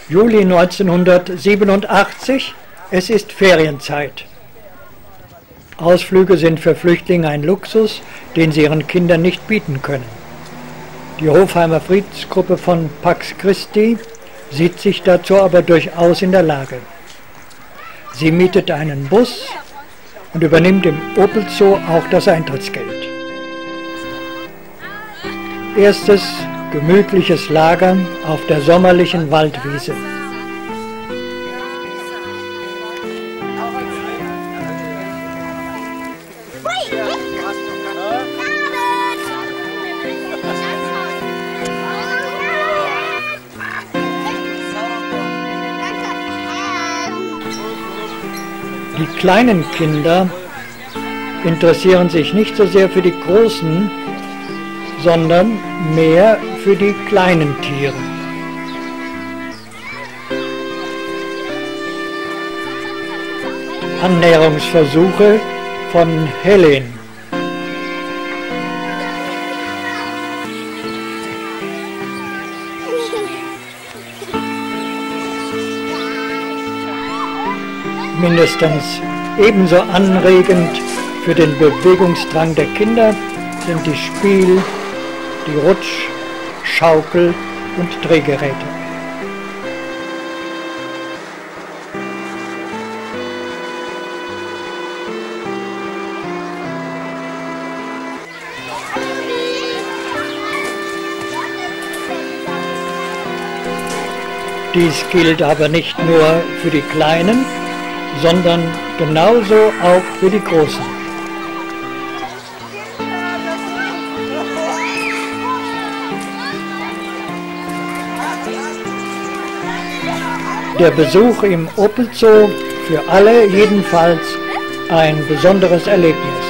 Juli 1987, es ist Ferienzeit. Ausflüge sind für Flüchtlinge ein Luxus, den sie ihren Kindern nicht bieten können. Die Hofheimer Friedensgruppe von Pax Christi sieht sich dazu aber durchaus in der Lage. Sie mietet einen Bus und übernimmt im Opel Zoo auch das Eintrittsgeld. Erstes gemütliches Lagern auf der sommerlichen Waldwiese. Die kleinen Kinder interessieren sich nicht so sehr für die großen, sondern mehr für die kleinen Tiere. Annäherungsversuche von Helen. Mindestens ebenso anregend für den Bewegungsdrang der Kinder sind die Spiel-, die Rutsch-, Schaukel- und Drehgeräte. Dies gilt aber nicht nur für die Kleinen, sondern genauso auch für die Großen. Der Besuch im Opel Zoo für alle jedenfalls ein besonderes Erlebnis.